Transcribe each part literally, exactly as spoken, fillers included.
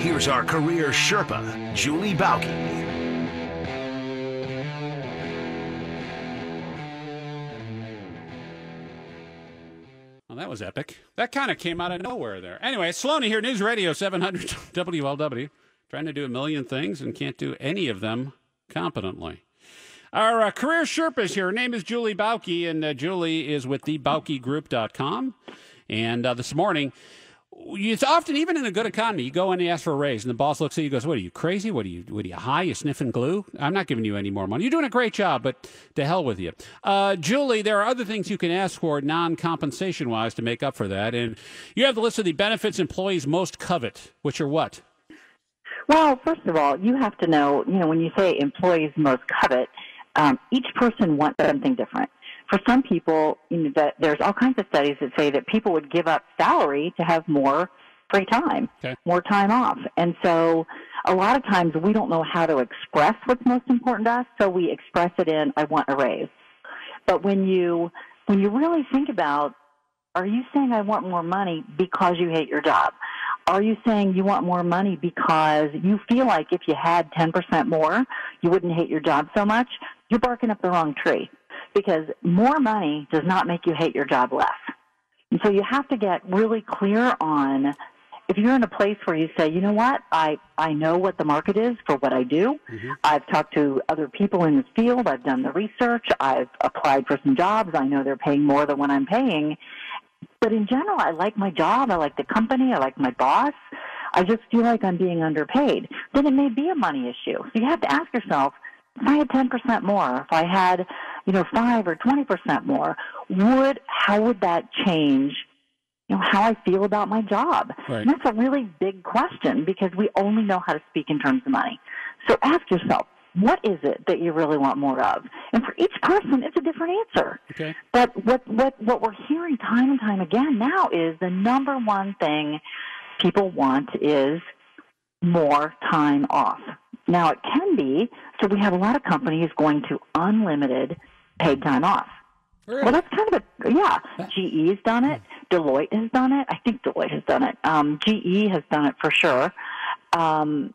Here's our career Sherpa, Julie Bauke. Well, that was epic. That kind of came out of nowhere there. Anyway, Sloaney here, News Radio seven hundred W L W, trying to do a million things and can't do any of them competently. Our uh, career Sherpa is here. Her name is Julie Bauke, and uh, Julie is with the bauke group dot com. And uh, this morning, it's often, even in a good economy, you go in and you ask for a raise, and the boss looks at you and goes, what are you, crazy? What are you, what are you, high? You sniffing glue? I'm not giving you any more money. You're doing a great job, but to hell with you. Uh, Julie, there are other things you can ask for non-compensation-wise to make up for that, and you have the list of the benefits employees most covet, which are what? Well, first of all, you have to know, you know, when you say employees most covet, um, each person wants something different. For some people, you know, that there's all kinds of studies that say that people would give up salary to have more free time, okay. more time off. And so a lot of times we don't know how to express what's most important to us, so we express it in, I want a raise. But when you when you really think about, are you saying I want more money because you hate your job? Are you saying you want more money because you feel like if you had ten percent more, you wouldn't hate your job so much? You're barking up the wrong tree, because more money does not make you hate your job less. And so you have to get really clear on, if you're in a place where you say, you know what, I, I know what the market is for what I do. Mm-hmm. I've talked to other people in this field. I've done the research. I've applied for some jobs. I know they're paying more than what I'm paying. But in general, I like my job. I like the company. I like my boss. I just feel like I'm being underpaid. Then it may be a money issue. So you have to ask yourself, if I had ten percent more, if I had, you know, five or twenty percent more, would, how would that change, you know, how I feel about my job? Right. And that's a really big question, because we only know how to speak in terms of money. So ask yourself, what is it that you really want more of? And for each person, it's a different answer. Okay. But what, what, what we're hearing time and time again now is the number one thing people want is more time off. Now, it can be, so we have a lot of companies going to unlimited paid time off. Really? Well, that's kind of a, yeah. G E has done it. Deloitte has done it. I think Deloitte has done it. Um, G E has done it for sure. Um,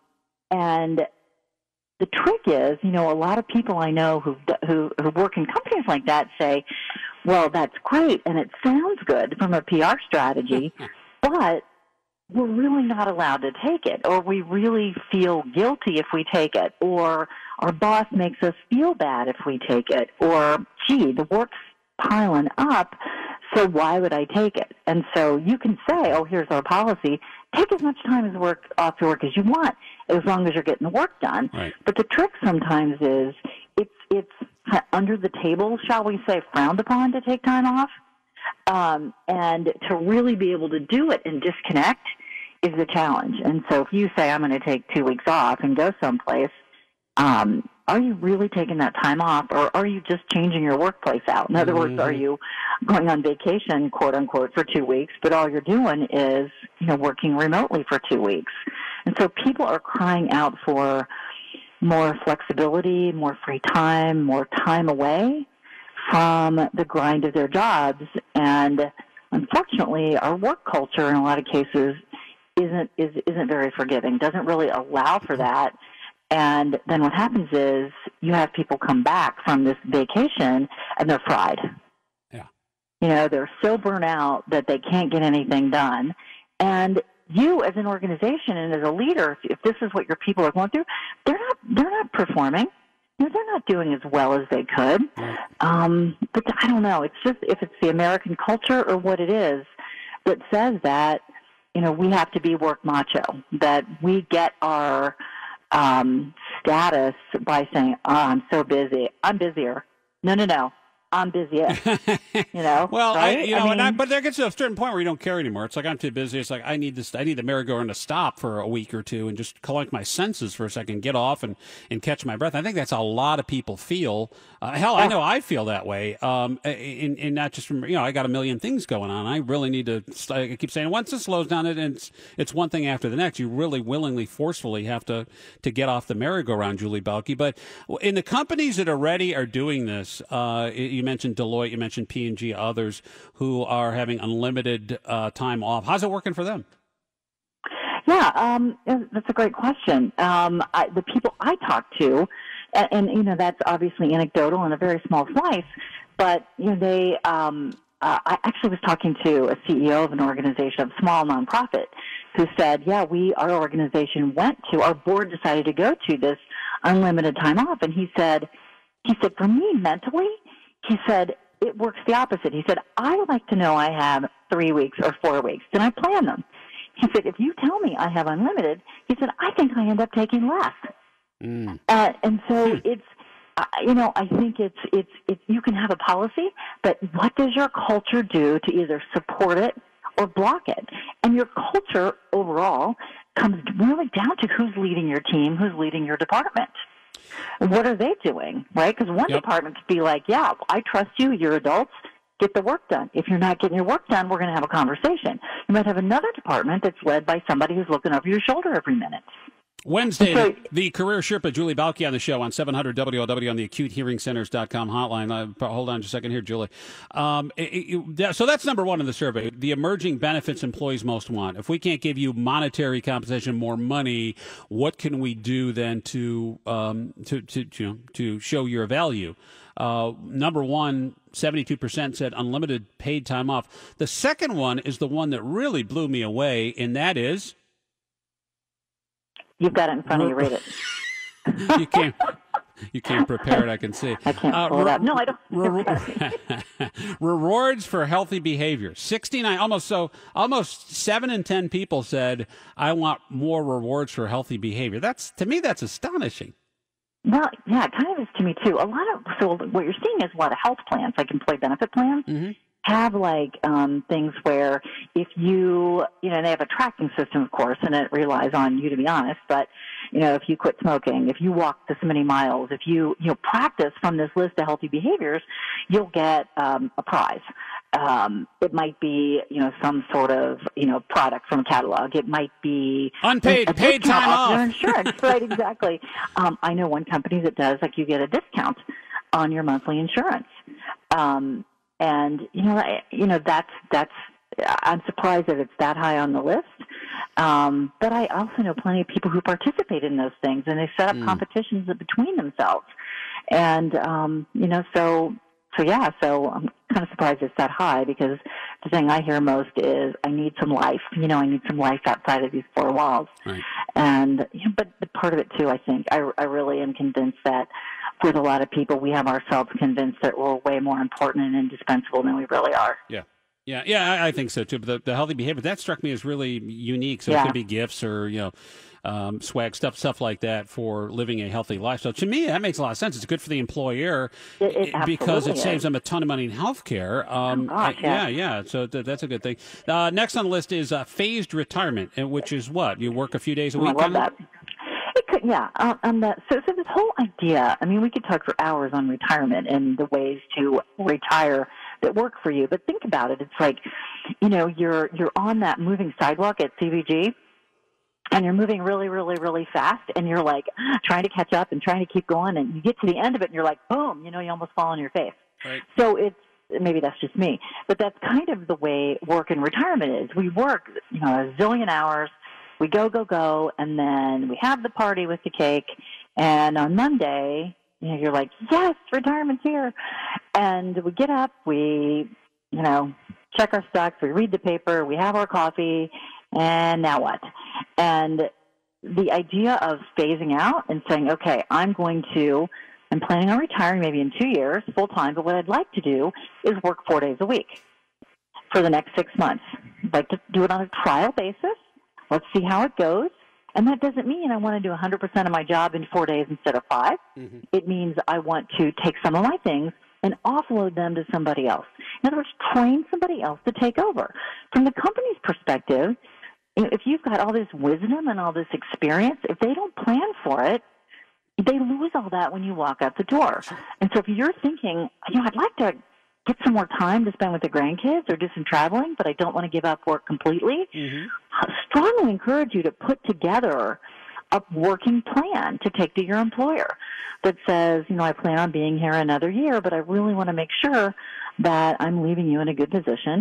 and the trick is, you know, a lot of people I know who, who, who work in companies like that say, well, that's great, and it sounds good from a P R strategy, but we're really not allowed to take it, or we really feel guilty if we take it, or our boss makes us feel bad if we take it, or, gee, the work's piling up, so why would I take it? And so you can say, oh, here's our policy. Take as much time as work off to work as you want, as long as you're getting the work done. Right. But the trick sometimes is it's, it's under the table, shall we say, frowned upon to take time off. Um, and to really be able to do it and disconnect is the challenge. And so if you say, I'm going to take two weeks off and go someplace, um, are you really taking that time off, or are you just changing your workplace out? In other mm-hmm. words, are you going on vacation, quote unquote, for two weeks, but all you're doing is, you know, working remotely for two weeks? And so people are crying out for more flexibility, more free time, more time away from the grind of their jobs. And unfortunately, our work culture in a lot of cases isn't is, isn't very forgiving, doesn't really allow for that. And then what happens is you have people come back from this vacation and they're fried. Yeah. You know, they're so burnt out that they can't get anything done. And you as an organization and as a leader, if this is what your people are going through, they're not they're not performing. You know, they're not doing as well as they could. Right. Um, but I don't know. It's just if it's the American culture or what it is that says that, you know, we have to be work macho, that we get our um, status by saying, oh, I'm so busy. I'm busier. No, no, no. I'm busy. You know, well, right? I, you I know, mean, and I, but there gets to a certain point where you don't care anymore. It's like, I'm too busy. It's like, I need this, I need the merry-go-round to stop for a week or two and just collect my senses for a second, get off and, and catch my breath. I think that's how a lot of people feel. Uh, hell, I know I feel that way. Um, and, and not just from, you know, I got a million things going on. I really need to, I keep saying, once it slows down, it, it's, it's one thing after the next. You really willingly, forcefully have to, to get off the merry-go-round, Julie Bauke. But in the companies that already are doing this, uh, you mentioned Deloitte, you mentioned P and G, others who are having unlimited uh, time off. How's it working for them? Yeah, um, that's a great question. Um, I, the people I talk to, and, and, you know, that's obviously anecdotal and a very small slice, but, you know, they, um, uh, I actually was talking to a C E O of an organization, a small nonprofit, who said, yeah, we, our organization went to, our board decided to go to this unlimited time off. And he said, he said, for me mentally, he said, it works the opposite. He said, I like to know I have three weeks or four weeks. Then I plan them. He said, if you tell me I have unlimited, he said, I think I end up taking less. Mm. Uh, and so hmm. it's, uh, you know, I think it's, it's, it's, you can have a policy, but what does your culture do to either support it or block it? And your culture overall comes really down to who's leading your team, who's leading your department. What are they doing, right? Because one yep. department could be like, yeah, I trust you, you're adults, get the work done. If you're not getting your work done, we're going to have a conversation. You might have another department that's led by somebody who's looking over your shoulder every minute. Wednesday, so, the Career Sherpa, Julie Bauke, on the show on seven hundred W L W on the acute hearing centers dot com hotline. Uh, hold on just a second here, Julie. Um, it, it, so that's number one in the survey, the emerging benefits employees most want. If we can't give you monetary compensation, more money, what can we do then to um, to, to, to, to show your value? Uh, number one, seventy-two percent said unlimited paid time off. The second one is the one that really blew me away, and that is... You've got it in front of you. Read it. you can't. You can't prepare it. I can see. I can't uh, pull it up. No, I don't. Re- rewards for healthy behavior. Sixty-nine. Almost so. Almost seven in ten people said, "I want more rewards for healthy behavior." That's to me. That's astonishing. Well, yeah, it kind of is to me too. A lot of so what you're seeing is a lot of health plans, like employee benefit plans. Mm-hmm. Have like um, things where if you, you know, they have a tracking system, of course, and it relies on you to be honest, but, you know, if you quit smoking, if you walk this many miles, if you, you know, practice from this list of healthy behaviors, you'll get um, a prize. Um, it might be, you know, some sort of, you know, product from a catalog. It might be unpaid, paid time off. Your insurance, right, exactly. Um, I know one company that does, like, you get a discount on your monthly insurance. Um, And, you know, I, you know, that's, that's, I'm surprised that it's that high on the list. Um, but I also know plenty of people who participate in those things, and they set up mm. competitions between themselves. And, um, you know, so, so yeah, so I'm kind of surprised it's that high, because the thing I hear most is I need some life. You know, I need some life outside of these four walls. Right. And, you know, but the part of it too, I think, I, I really am convinced that with a lot of people, we have ourselves convinced that we're way more important and indispensable than we really are. Yeah. Yeah, yeah, I, I think so too. But the, the healthy behavior, that struck me as really unique. So yeah. It could be gifts or, you know, um, swag stuff, stuff like that for living a healthy life. So to me, that makes a lot of sense. It's good for the employer it, it because it is. saves them a ton of money in health care. Um, oh, gosh, yeah. yeah, yeah. So th- that's a good thing. Uh, next on the list is uh, phased retirement, which is what? You work a few days a week? Oh, I love that. It could, yeah. Uh, um, that, so, so this whole idea, I mean, we could talk for hours on retirement and the ways to retire that work for you. But think about it. It's like, you know, you're you're on that moving sidewalk at C V G, and you're moving really, really, really fast, and you're like trying to catch up and trying to keep going, and you get to the end of it, and you're like, boom, you know, you almost fall on your face. Right. So it's, maybe that's just me, but that's kind of the way work in retirement is. We work, you know, a zillion hours. We go, go, go, and then we have the party with the cake, and on Monday, you know, you're like, yes, retirement's here. And we get up, we, you know, check our stocks, we read the paper, we have our coffee, and now what? And the idea of phasing out and saying, okay, I'm going to, I'm planning on retiring maybe in two years, full time, but what I'd like to do is work four days a week for the next six months. I'd like to do it on a trial basis. Let's see how it goes. And that doesn't mean I want to do one hundred percent of my job in four days instead of five. Mm-hmm. It means I want to take some of my things and offload them to somebody else. In other words, train somebody else to take over. From the company's perspective, if you've got all this wisdom and all this experience, if they don't plan for it, they lose all that when you walk out the door. And so if you're thinking, you know, I'd like to get some more time to spend with the grandkids or do some traveling, but I don't want to give up work completely, mm-hmm. I strongly encourage you to put together a working plan to take to your employer that says, you know, I plan on being here another year, but I really want to make sure that I'm leaving you in a good position.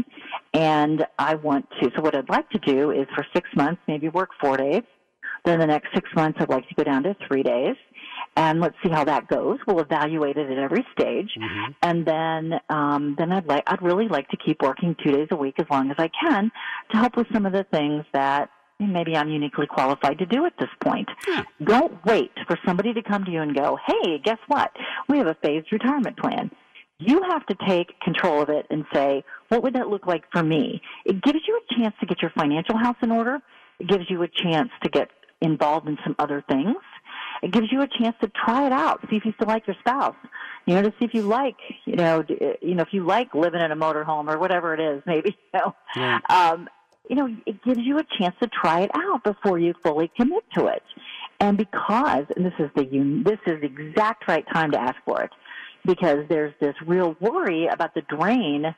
And I want to, so what I'd like to do is for six months, maybe work four days. Then the next six months, I'd like to go down to three days. And let's see how that goes. We'll evaluate it at every stage. Mm-hmm. And then, um, then I'd like, I'd really like to keep working two days a week as long as I can to help with some of the things that maybe I'm uniquely qualified to do at this point. Yeah. Don't wait for somebody to come to you and go, hey, guess what? We have a phased retirement plan. You have to take control of it and say, what would that look like for me? It gives you a chance to get your financial house in order. It gives you a chance to get involved in some other things. It gives you a chance to try it out, see if you still like your spouse, you know, to see if you like, you know, you know, if you like living in a motorhome or whatever it is, maybe, you know, yeah. um, you know, it gives you a chance to try it out before you fully commit to it. And because, and this is the, this is the exact right time to ask for it, because there's this real worry about the drain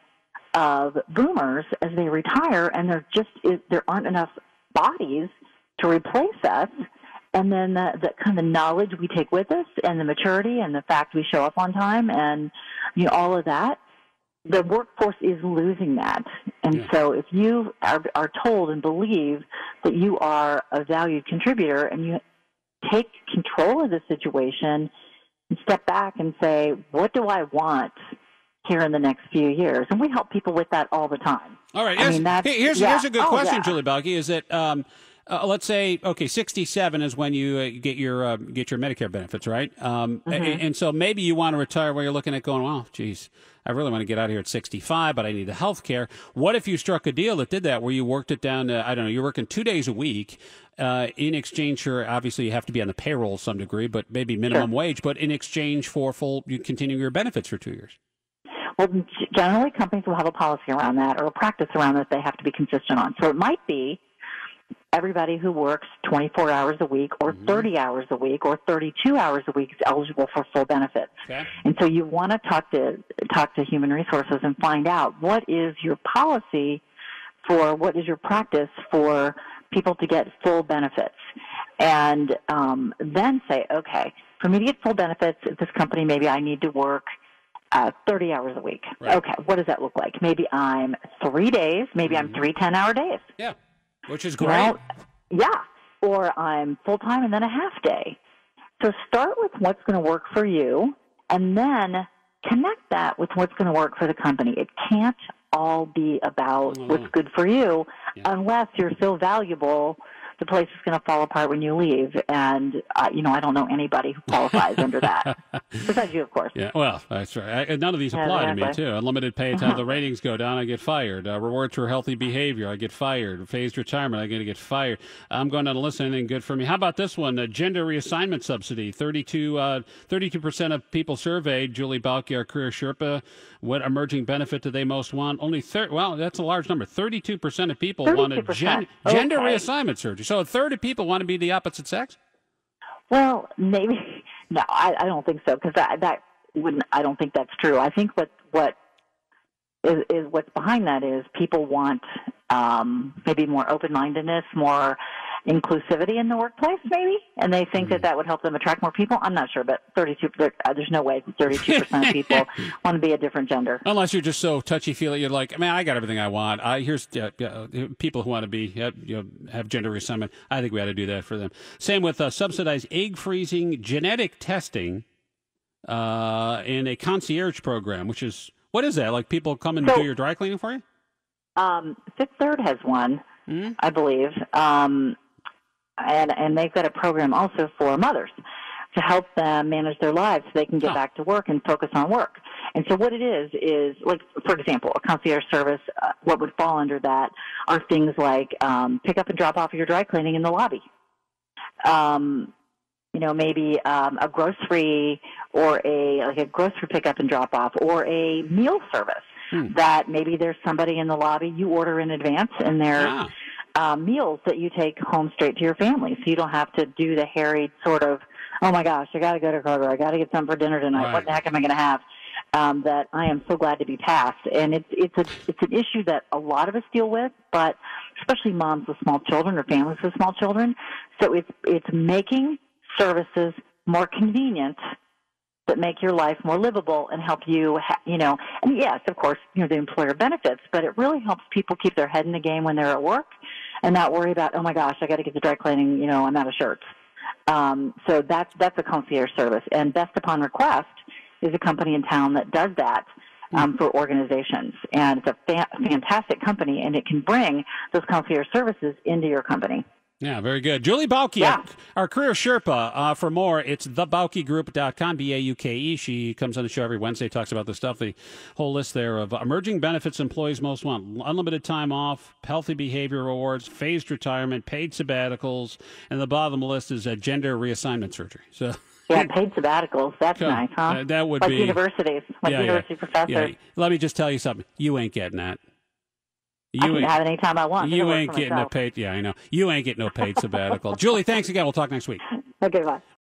of boomers as they retire, and there just is, there aren't enough bodies to replace us. And then the, the kind of knowledge we take with us and the maturity and the fact we show up on time and, you know, all of that, the workforce is losing that. And yeah. so if you are, are told and believe that you are a valued contributor and you take control of the situation and step back and say, what do I want here in the next few years? And we help people with that all the time. All right. I Yes. mean, that's, hey, here's, yeah. here's a good oh, question, yeah. Julie Bauke, is that um, uh, let's say, okay, sixty-seven is when you uh, get your uh, get your Medicare benefits, right? Um, mm-hmm. and, and so maybe you want to retire where you're looking at going, well, geez, I really want to get out of here at sixty-five, but I need the health care. What if you struck a deal that did that, where you worked it down to, I don't know, you're working two days a week uh, in exchange for, obviously you have to be on the payroll to some degree, but maybe minimum sure. wage, but in exchange for full, you continue your benefits for two years? Well, generally companies will have a policy around that or a practice around that they have to be consistent on. So it might be everybody who works twenty-four hours a week or mm-hmm. thirty hours a week or thirty-two hours a week is eligible for full benefits. Okay. And so you want to talk to talk to human resources and find out what is your policy for, what is your practice for people to get full benefits. And um, then say, okay, for me to get full benefits at this company, maybe I need to work uh, thirty hours a week. Right. Okay, what does that look like? Maybe I'm three days, maybe mm-hmm. I'm three ten-hour days. Yeah. Which is great. Well, yeah. Or I'm full-time and then a half day. So start with what's going to work for you and then connect that with what's going to work for the company. It can't all be about what's good for you yeah. unless you're so valuable the place is going to fall apart when you leave. And, uh, you know, I don't know anybody who qualifies under that. Besides you, of course. Yeah, well, that's right. I, none of these apply yeah, exactly. to me, too. Unlimited pay time, the ratings go down, I get fired. Uh, rewards for healthy behavior, I get fired. Phased retirement, I'm going to get fired. I'm going down to list anything good for me. How about this one? Uh, gender reassignment subsidy. thirty-two, uh, thirty-two percent of people surveyed, Julie Bauke, our Career Sherpa, what emerging benefit do they most want? Only thirty. Well, that's a large number. thirty-two percent of people want a gen- okay. gender reassignment surgery. So a third of people want to be the opposite sex? Well, maybe. No, I, I don't think so, because that, that wouldn't. I don't think that's true. I think what what is, is what's behind that is people want um, maybe more open-mindedness, more inclusivity in the workplace, maybe, and they think mm. that that would help them attract more people. I'm not sure, but thirty-two. There's no way thirty-two percent of people want to be a different gender. Unless you're just so touchy-feely, you're like, man, I got everything I want. I here's uh, uh, people who want to be uh, you know have gender reassignment. I think we ought to do that for them. Same with uh, subsidized egg freezing, genetic testing, uh, and a concierge program, which is what is that? Like people come and so, do your dry cleaning for you? Um, Fifth Third has one, mm-hmm. I believe. Um, And, and they've got a program also for mothers to help them manage their lives so they can get oh. back to work and focus on work. And so what it is, is like, for example, a concierge service, uh, what would fall under that are things like um, pick up and drop off your dry cleaning in the lobby. Um, you know, maybe um, a grocery or a, like a grocery pickup and drop off or a meal service hmm. that maybe there's somebody in the lobby you order in advance and they're ah. Uh, meals that you take home straight to your family, so you don't have to do the harried sort of, oh my gosh, I got to go to Kroger, I got to get something for dinner tonight. Right. What the heck am I going to have? Um, that I am so glad to be past, and it's it's a it's an issue that a lot of us deal with, but especially moms with small children or families with small children. So it's it's making services more convenient that make your life more livable and help you, ha- you know, and yes, of course, you know, the employer benefits, but it really helps people keep their head in the game when they're at work and not worry about, oh my gosh, I got to get the dry cleaning, you know, I'm out of shirts. Um, so that's, that's a concierge service. And Best Upon Request is a company in town that does that um, for organizations. And it's a fa- fantastic company, and it can bring those concierge services into your company. Yeah, very good. Julie Bauke, Yeah. our, our career Sherpa. Uh, for more, it's the bauke group dot com, B A U K E. She comes on the show every Wednesday, talks about the stuff, the whole list there of emerging benefits employees most want. Unlimited time off, healthy behavior rewards, phased retirement, paid sabbaticals, and the bottom of the list is uh, gender reassignment surgery. So. Yeah, paid sabbaticals. That's Cool. nice, huh? Uh, that would like be universities, like yeah, university yeah. professors. Yeah. Let me just tell you something. You ain't getting that. You I can ain't, have it anytime I want. you I ain't work for getting a myself. paid. Yeah, I know. You ain't getting no paid sabbatical. Julie, thanks again. We'll talk next week. Okay, bye.